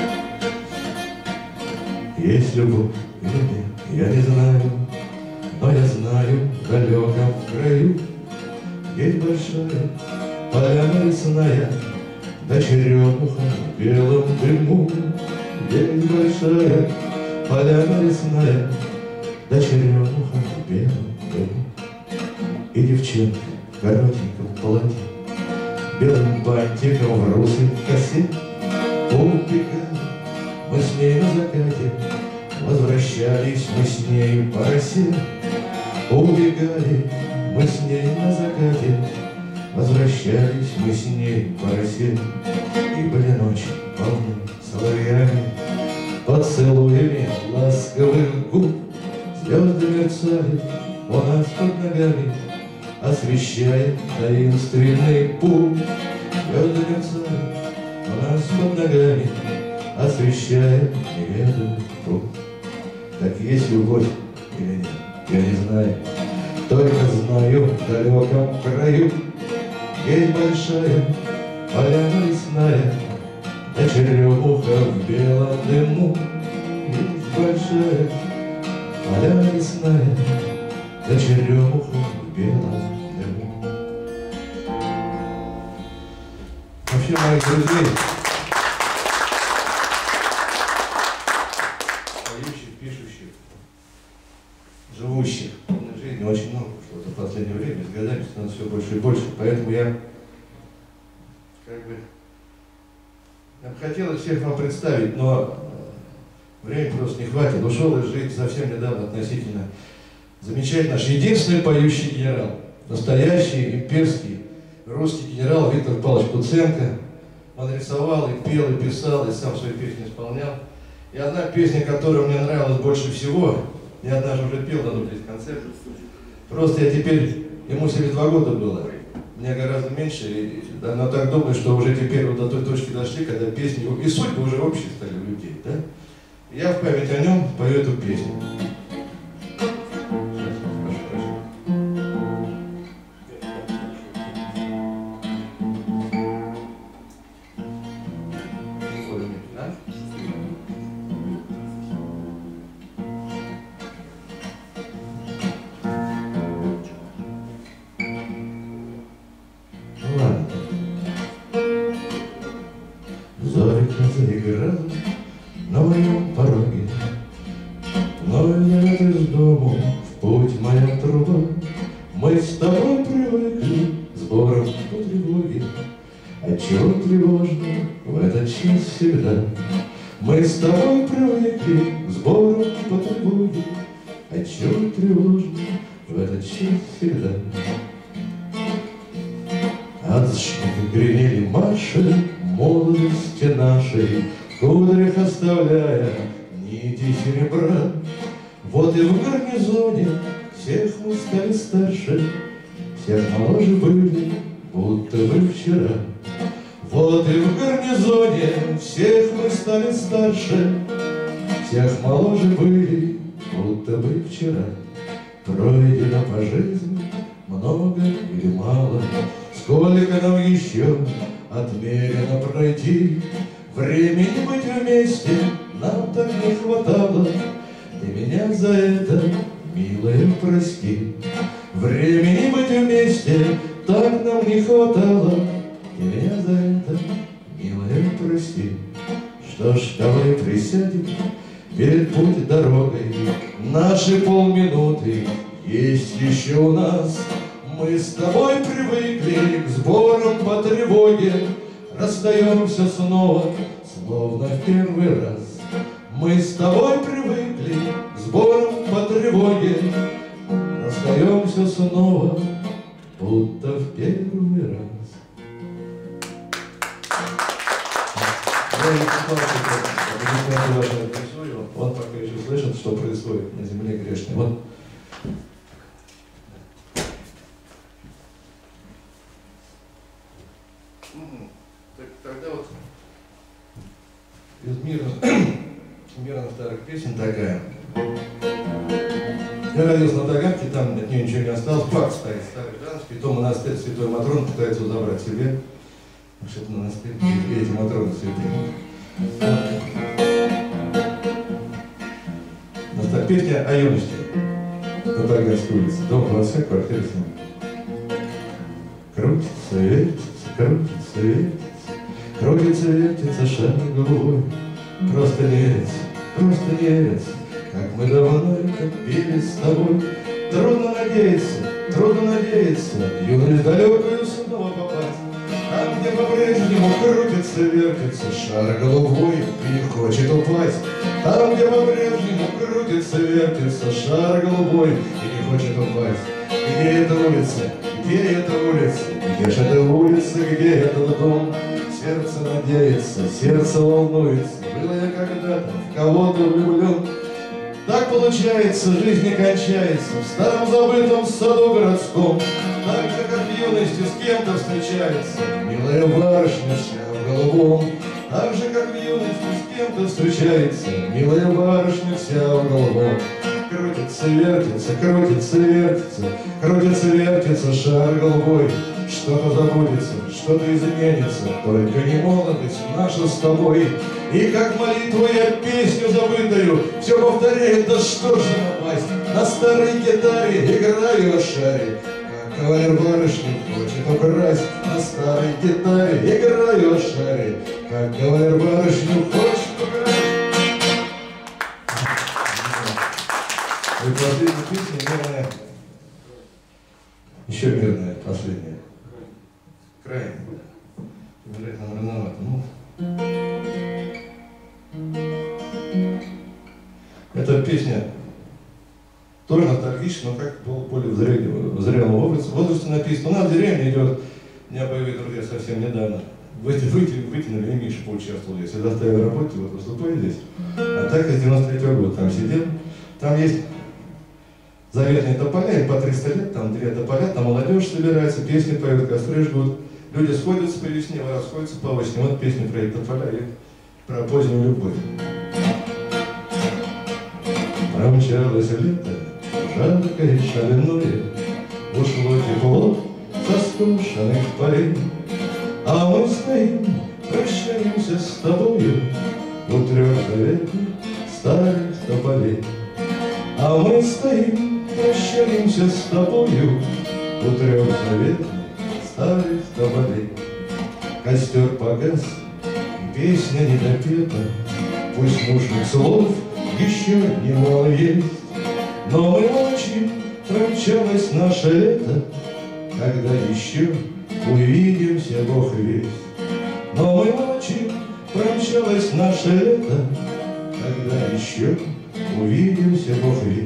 Есть любовь или нет, я не знаю, но я знаю, в далеком краю есть большая поляна лесная, да черемуха в белом дыму. Есть большая поляна лесная, да черемуха в белом дыму. И девчонка в коротеньком платье, белым бантиком в русой косе. Убегали мы с ней на закате, возвращались мы с ней по росе. Убегали мы с ней на закате, возвращались мы с ней по росе. И были ночи полны соловьями, поцелуями ласковых губ. Звезды мерцали у нас под ногами, освещая таинственный путь. Звезды мерцали у нас под ногами, освещая неведомый путь. Так есть любовь или нет, я не знаю, только знаю, в далеком краю есть большая поляна лесная, да черемуха в белом дыму. Есть большая поля лесная, да черемуха в белом дыму. Вообще, моих друзей, поющих, пишущих, живущих в жизни очень много, что в последнее время с годами становится все больше и больше. Поэтому я бы хотел всех вам представить, но времени просто не хватит. Ушел из жизни совсем недавно относительно замечательный наш единственный поющий генерал, настоящий имперский русский генерал Виктор Павлович Куценко. Он рисовал, и пел, и писал, и сам свои песни исполнял. И одна песня, которая мне нравилась больше всего, я однажды уже пел на одном из концертов. Просто я теперь, ему 72 года было, мне гораздо меньше, но так думаю, что уже теперь вот до той точки дошли, когда песни и судьбы уже общие стали у людей, да? Я в память о нем пою эту песню. Зорька заиграла на моем пороге, но я из дому в путь моя труба. Мы с тобой привыкли сбором по тревоге, отчего тревожно в этот час всегда. Мы с тобой привыкли сбором по тревоге, отчего тревожно в этот час всегда. Адские гремели марши молодости нашей, в кудрях оставляя нити серебра. Вот и в гарнизоне всех мы стали старше, всех моложе были, будто бы вчера. Вот и в гарнизоне всех мы стали старше, всех моложе были, будто бы вчера. Пройдено по жизни много или мало, сколько нам еще отмерено пройти. Времени быть вместе нам так не хватало, ты меня за это, милая, прости. Времени быть вместе так нам не хватало, ты меня за это, милая, прости. Что ж, давай присядем перед путь дорогой, наши полминуты есть еще у нас. Мы с тобой привыкли к сборам по тревоге, расстаемся снова, словно в первый раз. Мы с тобой привыкли к сборам по тревоге, расстаемся снова, будто в первый раз. Он пока еще слышит, что происходит на земле грешной. Вот. Тогда вот из мира старых песен такая. Я родился на Таганке, там от нее ничего не осталось. Парк стоит, старый Ждановский, то монастырь Святой Матроны пытается его забрать себе. Что-то монастырь, эти Матроны святые. Вот. Песня о юности на Таганской улице. Дом 20, квартира 7. Крутится, вертится, крутится, вертится, крутится, вертится шар голубой. Просто не верится, как мы давно это пели с тобой. Трудно надеяться, юность далекую снова попасть. Там, где по-прежнему крутится, вертится шар голубой и не хочет упасть. Там, где по-прежнему крутится, вертится шар голубой и не хочет упасть. Где эта улица? Где эта улица? Где же эта улица? Где этот дом? Сердце надеется, сердце волнуется. Было я когда-то в кого-то влюблен. Так получается, жизнь не кончается в старом забытом саду городском. Так же, как в юности с кем-то встречается милая барышня вся в голубом. Так же, как в юности с кем-то встречается милая барышня вся в голубом. Крутится, вертится, крутится, вертится, крутится, вертится шар голубой. что-то забудется, что-то изменится, только не молодость наша с тобой. И как молитву я песню забытую все повторяю, да что же напасть, на старой гитаре играю шари. Как кавалер барышню хочет украсть, на старой гитаре играю шари. Как кавалер барышню хочет украсть. И последняя песня мирная, еще мирная, последняя. Крайне. Играть нам рановато. Эта песня тоже ностальгичная, но как более в зрелом возрасте написана. У нас в деревне идет, у меня боевые друзья совсем недавно вытянули, и Миша поучаствовал здесь. Я заставил работать, вот выступать здесь. А так с 93-го года там сидел. Там есть заветные тополя, и по 300 лет, там 2 тополя, там молодежь собирается, песни поют, костры жгут. Люди сходятся по весне, расходятся по осени. Вот песни про эти тополя и про позднюю любовь. Промчалось лето, жаркое, шальное, ушло тепло со скошенных полей. А мы стоим, прощаемся с тобою у 3 заветных старых тополей. А мы стоим, прощаемся с тобою у 3 заветных старых тополей. Костер погас, песня не допета, пусть нужных слов еще немало есть, но мы молчим, промчалось наше лето, когда еще увидимся, Бог весть. Но мы молчим, промчалось наше лето, когда еще увидимся, Бог весть.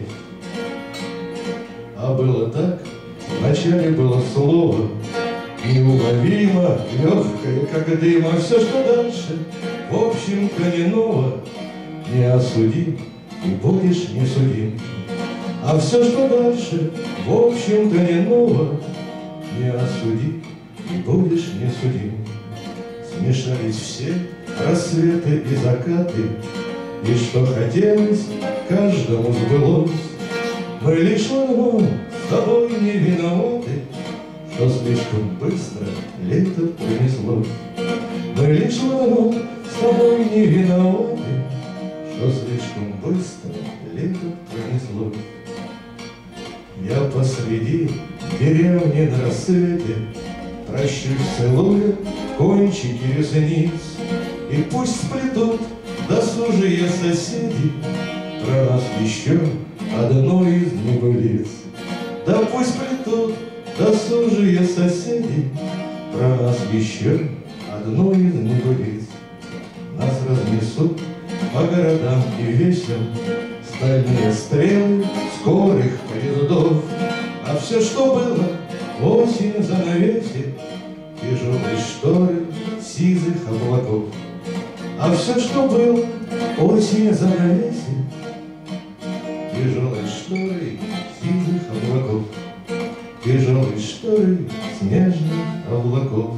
А было так, вначале было слово, неуловимо, легкое, как дым, а все, что дальше, в общем-то, не ново. Не осуди, и будешь не судим. А все, что дальше, в общем-то, не ново. Не осуди, и будешь не судим. Смешались все рассветы и закаты, и что хотелось, каждому сбылось. Мы лишь одно с тобой не виноваты, что слишком быстро лето пронеслось. Мы лишь одно с тобой не виноваты, что слишком быстро лето пронеслось. Я посреди деревни на рассвете прощусь, целуя кончики ресниц. И пусть сплетут досужие соседи про нас еще одно из небылиц. Да пусть сплетут досужие соседи про нас еще одно из небылиц. Нас разнесут по городам и весям стальные стрелы скорых поездов. А все, что было осень занавесит тяжелые шторы сизых облаков. А все, что было осень занавесит тяжелые шторы сизых облаков. Тяжелые шторы снежных облаков.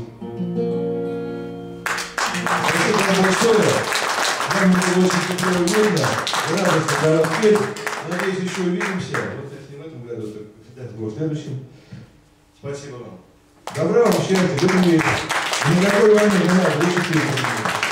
Спасибо большое. Нам было очень тепло и видно, радостно до рассвета. Надеюсь, еще увидимся. Вот если не в этом году, то в следующем. Спасибо вам. Добра вам, счастья, любви. Никакой войны не надо, лучше пить.